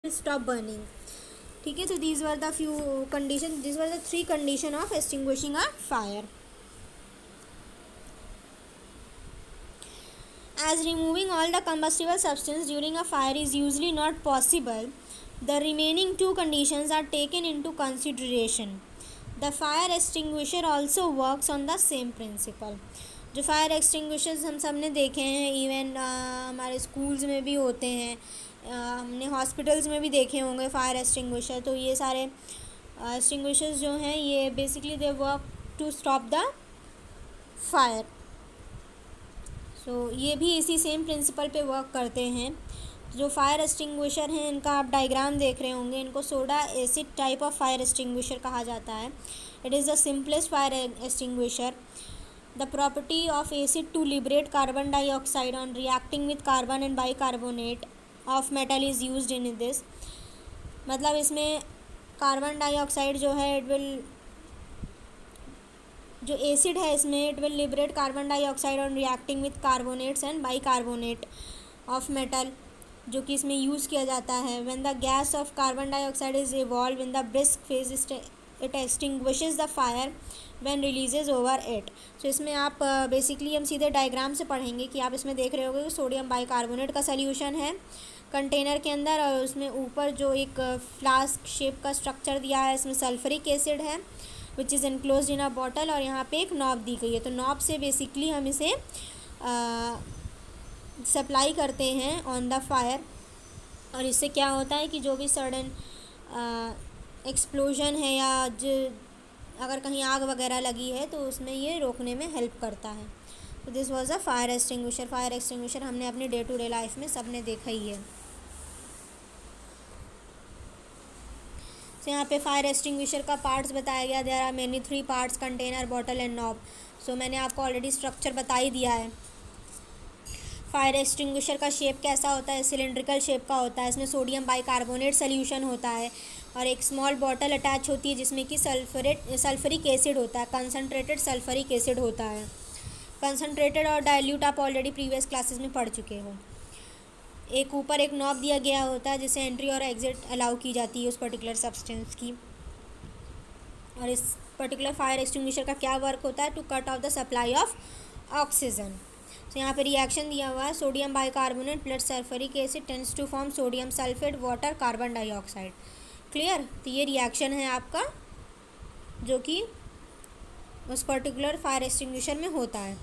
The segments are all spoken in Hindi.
stop burning. ठीक है, तो these were the few conditions, these were the three condition of extinguishing a fire. As removing all the combustible substance during a fire is usually not possible, the remaining two conditions are taken into consideration. The fire extinguisher also works on the same principle. जो फायर एक्सटिंग्विशर्स हम सब ने देखे हैं, इवन हमारे स्कूल्स में भी होते हैं, हमने हॉस्पिटल्स में भी देखे होंगे फायर एक्सटिंग्विशर. तो ये सारे एक्सटिंग्विशर्स जो हैं ये basically they work to stop the fire. So ये भी इसी सेम प्रिंसिपल पे वर्क करते हैं. जो फायर एक्सटिंग्विशर हैं इनका आप डायग्राम देख रहे होंगे, इनको soda acid type of fire extinguisher कहा जाता है. It is the simplest fire extinguisher. The property of acid to liberate carbon dioxide on reacting with carbon and bicarbonate of metal is used in this. मतलब इसमें कार्बन डाइऑक्साइड जो है इट विल, जो एसिड है इसमें it will liberate carbon dioxide on reacting with carbonates and bicarbonate of metal, जो कि इसमें यूज़ किया जाता है. When the gas of carbon dioxide is evolve in the brisk phase it extinguishes the fire when releases over it. So इसमें आप बेसिकली हम सीधे डायग्राम से पढ़ेंगे कि आप इसमें देख रहे होगे कि सोडियम बाइकार्बोनेट का सॉल्यूशन है कंटेनर के अंदर, और उसमें ऊपर जो एक फ्लास्क शेप का स्ट्रक्चर दिया है इसमें सल्फरिक एसिड है which is enclosed in a bottle, और यहाँ पे एक नॉब दी गई है. तो नॉब से बेसिकली हम इसे सप्लाई करते हैं ऑन द फायर, और इससे क्या होता है कि जो भी सडन एक्सप्लोजन है या जो अगर कहीं आग वगैरह लगी है तो उसमें ये रोकने में हेल्प करता है. तो this was a fire extinguisher. Fire extinguisher हमने अपनी डे टू डे लाइफ में सब ने देखा ही है. तो यहाँ पे फायर एक्सटिंग्विशर का पार्ट्स बताया गया. There are many 3 parts, container, bottle and knob. So मैंने आपको ऑलरेडी स्ट्रक्चर बता ही दिया है. फायर एक्सटिंग्विशर का शेप कैसा होता है, सिलेंड्रिकल शेप का होता है. इसमें सोडियम बाइकार्बोनेट सोल्यूशन होता है और एक स्मॉल बॉटल अटैच होती है जिसमें कि सल्फरिक एसिड होता है, कंसनट्रेटेड सल्फरिक एसिड होता है. कंसनट्रेटेड और डाइल्यूट आप ऑलरेडी प्रीवियस क्लासेस में पढ़ चुके हो. एक ऊपर एक नॉब दिया गया होता है जिससे एंट्री और एग्जिट अलाउ की जाती है उस पर्टिकुलर सब्सटेंस की. और इस पर्टिकुलर फायर एक्सटिंग्विशर का क्या वर्क होता है, to cut off the supply of oxygen. तो यहाँ पे रिएक्शन दिया हुआ है, sodium bicarbonate plus sulphuric acid tends to form sodium sulphate water carbon dioxide. Clear. तो ये रिएक्शन है आपका जो कि उस पर्टिकुलर फायर एक्सटिंग्विशर में होता है.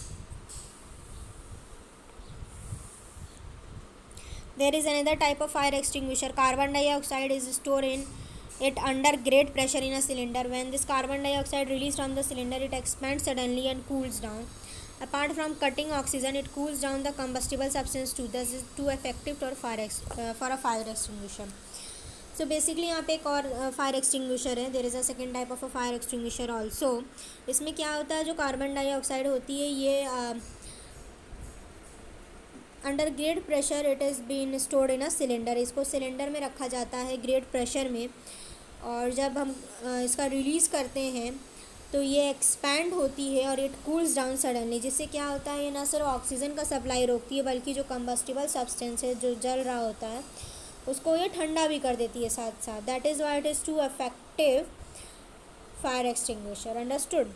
There is another type of fire extinguisher. Carbon dioxide is store in it under great pressure in a cylinder. When this carbon dioxide released from the cylinder, it expands suddenly and cools down. Apart from cutting oxygen, it cools down the combustible substance too. This is too effective for a fire extinguisher. So basically यहाँ पे एक और फायर एक्सटिंग्विशर है. There is a second type of a fire extinguisher also. इसमें क्या होता है, जो कार्बन डाइऑक्साइड होती है ये under great pressure it is been stored in a cylinder. इसको सिलेंडर में रखा जाता है ग्रेट प्रेशर में, और जब हम इसका रिलीज़ करते हैं तो ये एक्सपैंड होती है और इट कूल्स डाउन सडनली. जिससे क्या होता है, ये ना सिर्फ ऑक्सीजन का सप्लाई रोकती है बल्कि जो कंबस्टिबल सब्सटेंस है जो जल रहा होता है उसको ये ठंडा भी कर देती है साथ साथ. That is why it is too effective fire extinguisher. Understood.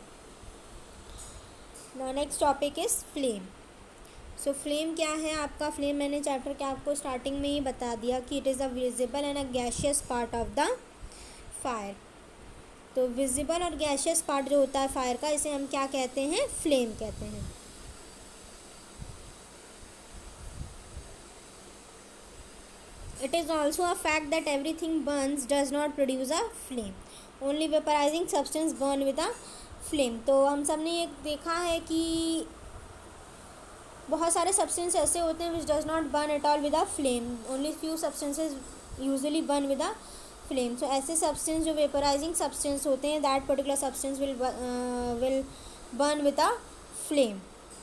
Now next topic is flame. So flame क्या है आपका. फ्लेम मैंने चैप्टर के आपको स्टार्टिंग में ही बता दिया कि it is a visible and a gaseous part of the fire. तो विजिबल और गैशियस पार्ट जो होता है फायर का, इसे हम क्या कहते हैं, फ्लेम कहते हैं. It is also a fact that everything burns does not produce a flame. Only vaporising substance burn with a flame. तो हम सब ने ये देखा है कि बहुत सारे सब्सटेंस ऐसे होते हैं which does not burn at all with a flame. Only few substances usually burn with a flame. So ऐसे सब्सटेंस जो वेपराइजिंग सब्सटेंस होते हैं, that particular substance will burn with a flame.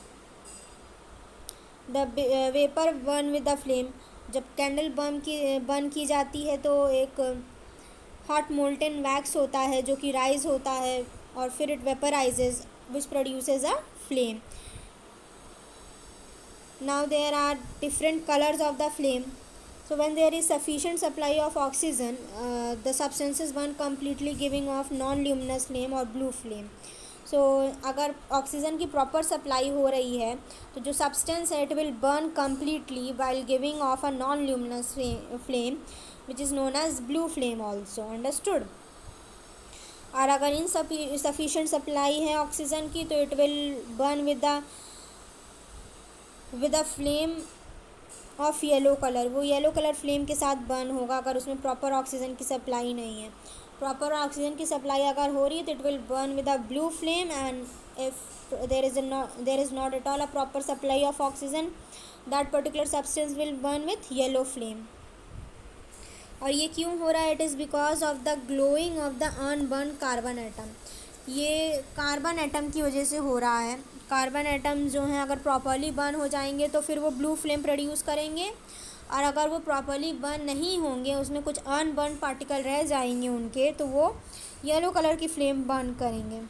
The vapour burn with the flame. जब कैंडल बर्न की जाती है तो एक हॉट मोल्टन वैक्स होता है जो कि राइज होता है और फिर it vaporises which produces a flame. Now there are different colours of the flame. So when there is sufficient supply of oxygen, the substances burn completely, giving off non-luminous flame or blue flame. So अगर ऑक्सीजन की प्रॉपर सप्लाई हो रही है तो जो सब्सटेंस है it will burn completely while giving off a non luminous flame which is known as blue flame also. Understood. और अगर इन सफिशेंट सप्लाई है ऑक्सीजन की तो it will burn with a flame of yellow colour. वो येलो कलर फ्लेम के साथ बर्न होगा अगर उसमें प्रॉपर ऑक्सीजन की सप्लाई नहीं है. प्रॉपर ऑक्सीजन की सप्लाई अगर हो रही है तो it will burn with a blue flame. And if there is not at all a proper supply of oxygen that particular substance will burn with yellow flame. और ये क्यों हो रहा है? It is because of the glowing of the unburnt carbon atom. ये कार्बन एटम की वजह से हो रहा है. कार्बन एटम जो हैं अगर प्रॉपरली बर्न हो जाएंगे तो फिर वो ब्लू फ्लेम प्रोड्यूस करेंगे, और अगर वो प्रॉपरली बर्न नहीं होंगे, उसमें कुछ अनबर्न पार्टिकल रह जाएंगे उनके, तो वो येलो कलर की फ्लेम बर्न करेंगे.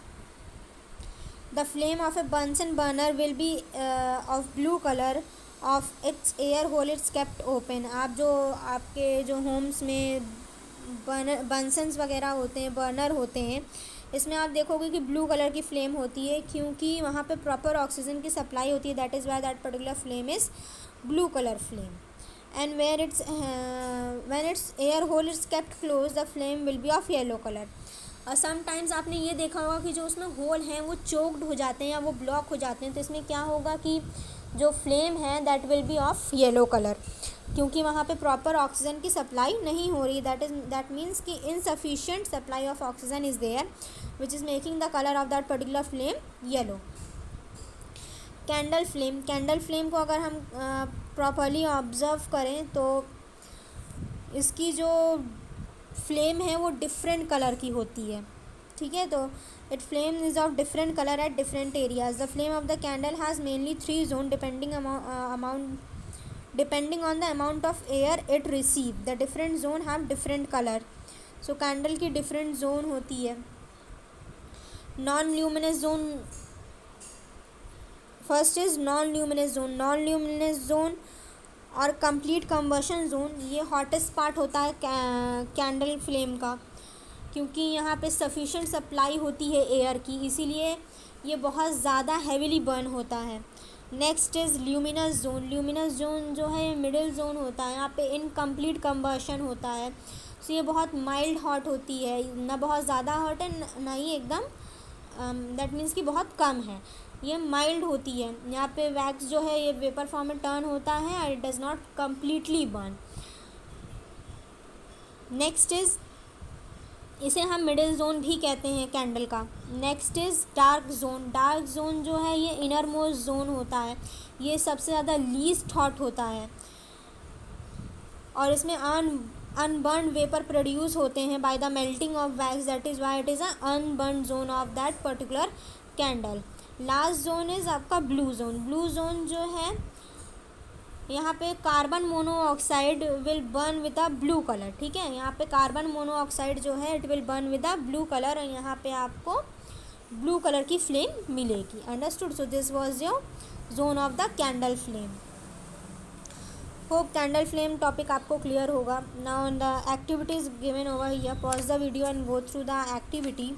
The flame of a Bunsen burner will be of blue colour of its air hole it's kept open. आप जो आपके जो होम्स में बंसन्स वगैरह होते हैं, बर्नर होते हैं, इसमें आप देखोगे कि ब्लू कलर की फ्लेम होती है क्योंकि वहाँ पे प्रॉपर ऑक्सीजन की सप्लाई होती है. That is why that particular flame is blue colour flame. And when its air hole is kept closed the flame will be of yellow color. Sometimes आपने ये देखा होगा कि जो उसमें होल हैं वो चोक्ड हो जाते हैं या वो ब्लॉक हो जाते हैं, तो इसमें क्या होगा कि जो फ्लेम है that will be of yellow colour क्योंकि वहाँ पे प्रॉपर ऑक्सीजन की सप्लाई नहीं हो रही. दैट मीन्स कि insufficient supply of oxygen is there which is making the colour of that particular flame yellow. Candle flame को अगर हम प्रॉपरली ऑब्ज़र्व करें तो इसकी जो फ्लेम है वो डिफरेंट कलर की होती है. ठीक है, तो it flame is of different colour at different areas. The flame of the candle has mainly 3 zone depending on the amount of air it receive. The different zone have different colour. So candle की डिफरेंट जोन होती है. Non luminous zone, first is non luminous zone और कंप्लीट कम्बशन जोन. ये हॉटेस्ट पार्ट होता है कैंडल फ्लेम का क्योंकि यहाँ पे सफिशेंट सप्लाई होती है एयर की, इसीलिए ये बहुत ज़्यादा हैवीली बर्न होता है. नेक्स्ट इज़ ल्यूमिनस जोन जो है मिडिल जोन होता है. यहाँ पे इनकम्प्लीट कम्बशन होता है. सो ये बहुत माइल्ड हॉट होती है, ना बहुत ज़्यादा हॉट है ना ही एकदम दैट मीन्स कि बहुत कम है. ये माइल्ड होती है. यहाँ पे वैक्स जो है ये वेपर फॉर्म में टर्न होता है और it does not completely burn. Next is, इसे हम मिडिल जोन भी कहते हैं कैंडल का. नेक्स्ट इज़ डार्क जोन जो है ये इनर मोस्ट जोन होता है. ये सबसे ज़्यादा लीस्ट हॉट होता है और इसमें अनबर्न वेपर प्रोड्यूस होते हैं by the melting of wax. That is why it is a unburnt zone of that particular candle. Last zone is आपका ब्लू जोन जो है यहाँ पे carbon monoxide will burn with a blue colour. ठीक है, यहाँ पे कार्बन मोनोऑक्साइड जो है it will burn with a blue colour और यहाँ पे आपको ब्लू कलर की फ्लेम मिलेगी. अंडरस्टूड. So this was your zone of the candle flame. Hope candle flame topic आपको क्लियर होगा. Now the activities given over here. Pause the video and go through the activity.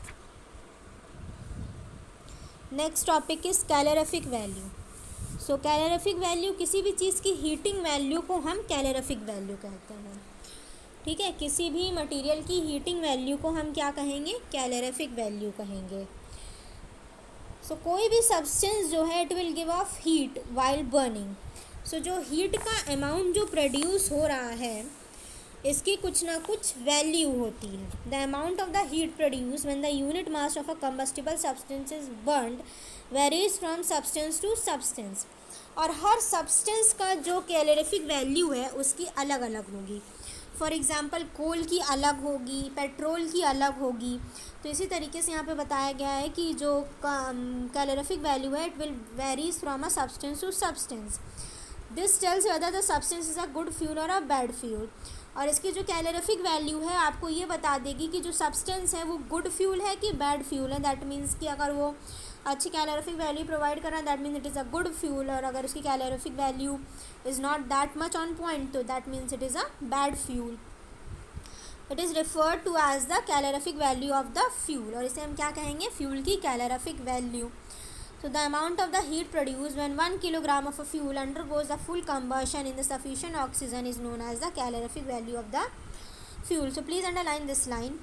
Next topic is calorific value. So calorific value, किसी भी चीज़ की हीटिंग वैल्यू को हम कैलोरीफिक वैल्यू कहते हैं. ठीक है, किसी भी मटेरियल की हीटिंग वैल्यू को हम क्या कहेंगे? कैलोरीफिक वैल्यू कहेंगे. सो कोई भी सब्सटेंस जो है it will give off heat while burning. So जो हीट का अमाउंट जो प्रोड्यूस हो रहा है इसकी कुछ ना कुछ वैल्यू होती है. The amount of the heat produce when the unit mass of a combustible substance is burned varies from substance to substance. और हर सब्सटेंस का जो कैलोरीफिक वैल्यू है उसकी अलग अलग होगी. फॉर एग्ज़ाम्पल कोल की अलग होगी, पेट्रोल की अलग होगी. तो इसी तरीके से यहाँ पे बताया गया है कि जो कैलोरीफिक वैल्यू है it will varies from a substance to substance. This tells whether the substance is a good fuel और अ बैड फ्यूल. और इसकी जो कैलोरीफिक वैल्यू है आपको ये बता देगी कि जो सब्सटेंस है वो गुड फ्यूल है कि बैड फ्यूल है. दैट मीन्स कि अगर वो अच्छी कैलोरीफिक वैल्यू प्रोवाइड कर रहा है that means it is a good fuel, और अगर उसकी calorific value is not that much on point तो that means it is a bad fuel. It is referred to as the calorific value of the fuel, और इसे हम क्या कहेंगे, फ्यूल की calorific value. So the amount of the heat produced when 1 kilogram of a fuel undergoes the full combustion in the sufficient oxygen is known as the calorific value of the fuel. So please underline this line.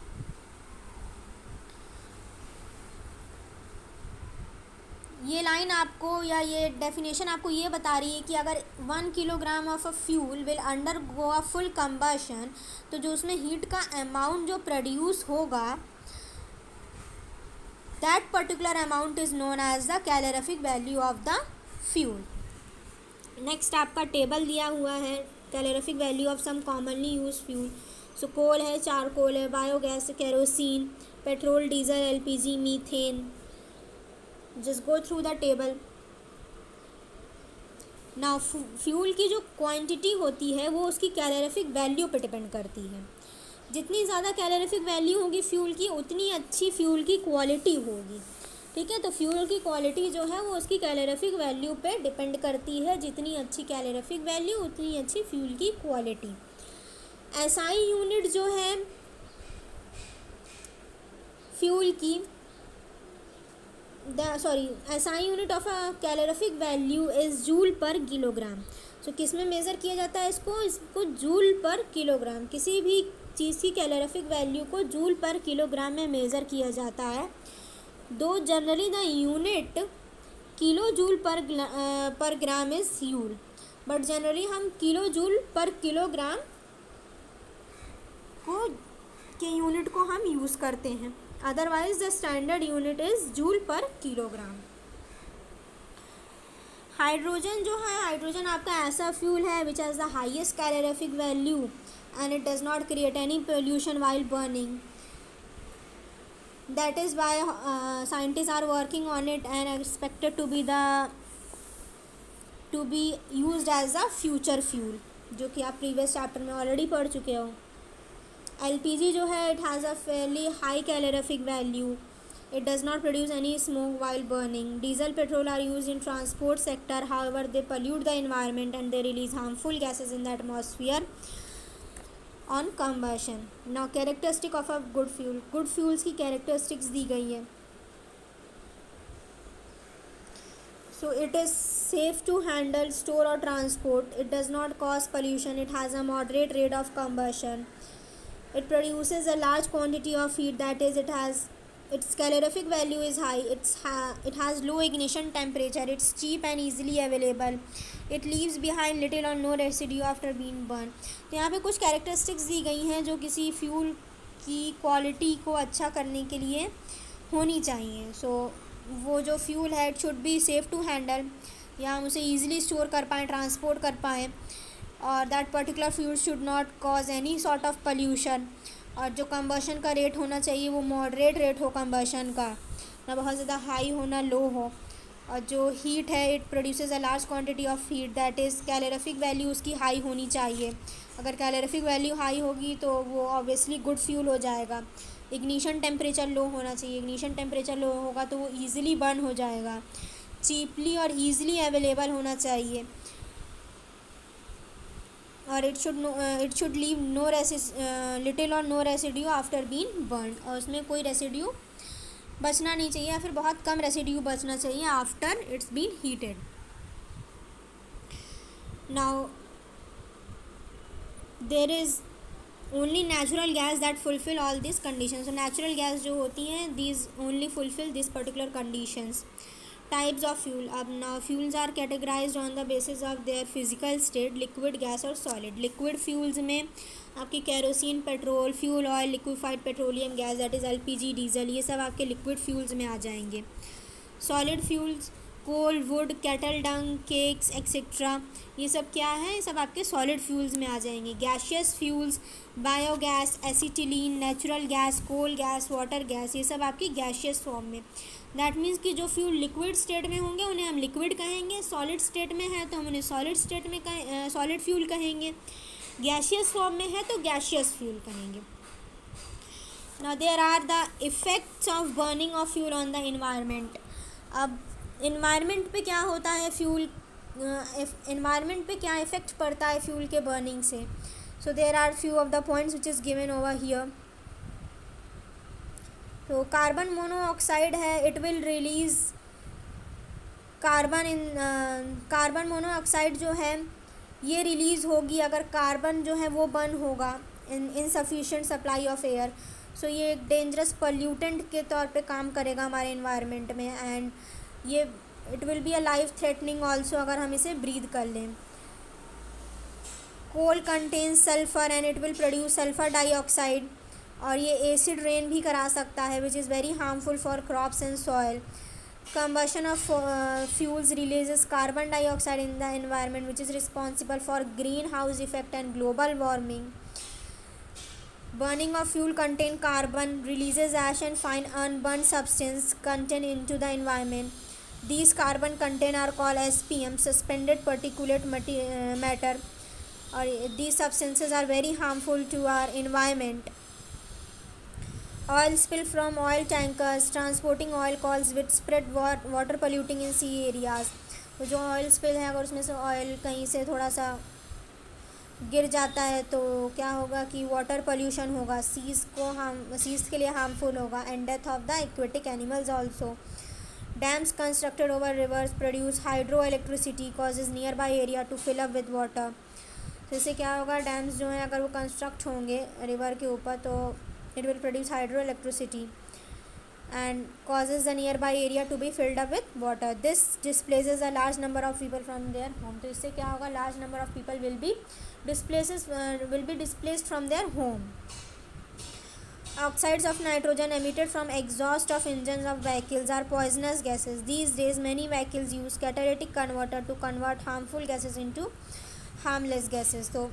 ये लाइन आपको या ये डेफिनेशन आपको ये बता रही है कि अगर 1 kilogram of a fuel will undergo a full combustion, तो जो उसमें हीट का अमाउंट जो प्रोड्यूस होगा that particular amount is known as the calorific value of the fuel. Next आपका टेबल दिया हुआ है calorific value of some commonly used fuel. So कोल है, चारकोल है, biogas, kerosene, petrol, diesel, LPG, methane. Just go through the table. Now fuel की जो क्वांटिटी होती है वो उसकी कैलोरीफिक वैल्यू पे डिपेंड करती है. जितनी ज़्यादा कैलोरीफिक वैल्यू होगी फ्यूल की उतनी अच्छी फ्यूल की क्वालिटी होगी. ठीक है, तो फ्यूल की क्वालिटी जो है वो उसकी कैलोरीफिक वैल्यू पे डिपेंड करती है. जितनी अच्छी कैलोरीफिक वैल्यू उतनी अच्छी फ्यूल की क्वालिटी. एसआई यूनिट जो है फ्यूल की SI unit of a calorific value is joule per kilogram. So किस में मेज़र किया जाता है इसको जूल पर किलोग्राम. किसी भी चीज़ की कैलोरीफिक वैल्यू को जूल पर किलोग्राम में मेज़र किया जाता है. Though generally the unit kilo joule per gram is joule, but generally हम किलो जूल पर किलोग्राम के यूनिट को हम यूज़ करते हैं. Otherwise the standard unit is joule per kilogram. Hydrogen जो है, हाइड्रोजन आपका ऐसा फ्यूल है which has the highest calorific value and it does not create any pollution while burning. That is why scientists are working on it and expected to be used as a future fuel, जो कि आप प्रीवियस चैप्टर में ऑलरेडी पढ़ चुके हो. एलपीजी जो है it has a fairly high calorific value. It does not produce any smoke while burning. Diesel, petrol are used in transport sector. However, they pollute the environment and they release harmful gases in the atmosphere on combustion. Now characteristic of a good fuel. Good fuels की characteristics दी गई है. So it is safe to handle, store or transport. It does not cause pollution. It has a moderate rate of combustion. It produces a large quantity of heat. That is, its calorific value is high. It has low ignition temperature. It's cheap and easily available. It leaves behind little or no residue after being burned. तो यहाँ पे कुछ कैरेक्टरिस्टिक्स दी गई हैं जो किसी फ्यूल की क्वालिटी को अच्छा करने के लिए होनी चाहिए. सो वो जो फ्यूल है it should be safe to handle, या हम उसे ईजिली स्टोर कर पाएँ, ट्रांसपोर्ट कर पाएँ, और that particular fuel should not cause any sort of pollution. और जो कंबशन का रेट होना चाहिए वो मॉडरेट रेट हो कंबशन का, ना बहुत ज़्यादा हाई हो ना लो हो. और जो हीट है it produces a large quantity of heat. That is calorific value उसकी हाई होनी चाहिए. अगर कैलोरीफिक वैल्यू हाई होगी तो वो ऑब्वियसली गुड फ्यूल हो जाएगा. इग्निशन टेम्परेचर लो होना चाहिए. इग्निशन टेम्परेचर लो होगा तो वो ईज़िली बर्न हो जाएगा. चीपली और ईज़िली अवेलेबल होना चाहिए. और it should leave no little or no residue after been burn. और उसमें कोई रेसिड्यू बचना नहीं चाहिए, या फिर बहुत कम रेसिड्यू बचना चाहिए after it's been heated. Now there is only natural gas that fulfill all this conditions. Natural gas जो होती हैं these only fulfill this particular conditions. Types of fuel. अब now fuels are categorized on the basis of their physical state, liquid, gas और सॉलिड. लिक्विड फ्यूल्स में आपकी kerosene, petrol, fuel oil, liquefied petroleum gas that is LPG, diesel, ये सब आपके लिक्विड फ्यूल्स में आ जाएंगे. Solid fuels coal, wood, cattle dung, cakes etcetera, ये सब क्या है, ये सब आपके सॉलिड फ्यूल्स में आ जाएंगे. Gaseous fuels biogas, acetylene, natural gas, coal gas, water gas, ये सब आपकी गैशियस फॉर्म में. दैट मीन्स कि जो फ्यूल लिक्विड स्टेट में होंगे उन्हें हम लिक्विड कहेंगे. सॉलिड स्टेट में है तो हम उन्हें सॉलिड स्टेट में सॉलिड फ्यूल कहेंगे. गैशियस फॉर्म में है तो गैशियस फ्यूल कहेंगे. Now there are the effects of burning of fuel on the environment. अब इन्वायरमेंट पे क्या होता है फ्यूल, इन्वायरमेंट पे क्या इफ़ेक्ट पड़ता है फ्यूल के बर्निंग से. So there are few of the points which is given over here. तो कार्बन मोनोऑक्साइड है, it will release carbon monoxide जो है ये रिलीज़ होगी अगर कार्बन जो है वो बर्न होगा in insufficient supply of air. So ये एक डेंजरस पोल्यूटेंट के तौर पे काम करेगा हमारे इन्वायरमेंट में, एंड ये it will be a life threatening also अगर हम इसे ब्रीद कर लें. Coal contains sulphur and it will produce sulphur dioxide, और ये एसिड रेन भी करा सकता है which is very harmful for crops and soil. Combustion of fuels releases carbon dioxide in the environment which is responsible for greenhouse effect and global warming. Burning of fuel contain carbon, releases ash and fine unburned substance content into the environment. These carbon content are called SPM, suspended particulate matter, or these substances are very harmful to our environment. Oil spill from oil tankers transporting oil causes with spread water polluting in sea areas. तो जो ऑयल स्पिल है अगर उसमें से ऑयल कहीं से थोड़ा सा गिर जाता है तो क्या होगा कि वाटर पोल्यूशन होगा, सीज़ के लिए हार्मफुल होगा, and death of the aquatic animals also. Dams constructed over rivers produce hydro electricity causes nearby area to fill up with water. तो इससे क्या होगा, डैम्स जो हैं अगर वो कंस्ट्रक्ट होंगे रिवर के ऊपर तो it will produce hydroelectricity and causes the nearby area to be filled up with water. This displaces a large number of people from their home. तो इससे क्या होगा, large number of people will be displaced from their home. Oxides of nitrogen emitted from exhaust of engines of vehicles are poisonous gases. These days many vehicles use catalytic converter to convert harmful gases into harmless gases. तो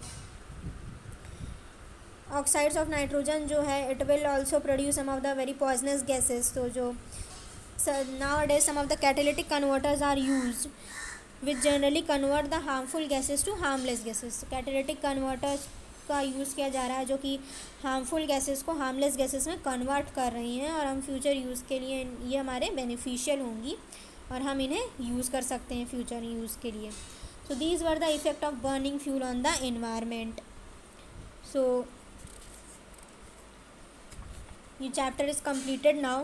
ऑक्साइड्स ऑफ नाइट्रोजन जो है it will also produce some of the very poisonous gases. तो जो nowadays some of the catalytic converters are used which generally convert the harmful gases to harmless gases. Catalytic converters का यूज़ किया जा रहा है जो कि हार्मफुल गैसेस को हार्मलेस गैसेस में कन्वर्ट कर रही हैं, और हम फ्यूचर यूज़ के लिए ये हमारे बेनिफिशियल होंगी और हम इन्हें यूज़ कर सकते हैं फ्यूचर यूज़ के लिए. So these were the effect of burning fuel on the environment. So ये chapter is completed now.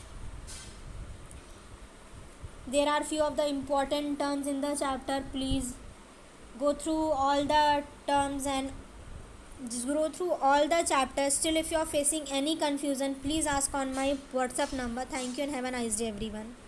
There are few of the important terms in the chapter. Please go through all the terms and just go through all the chapters. Still if you are facing any confusion, please ask on my WhatsApp number. Thank you and have a nice day everyone.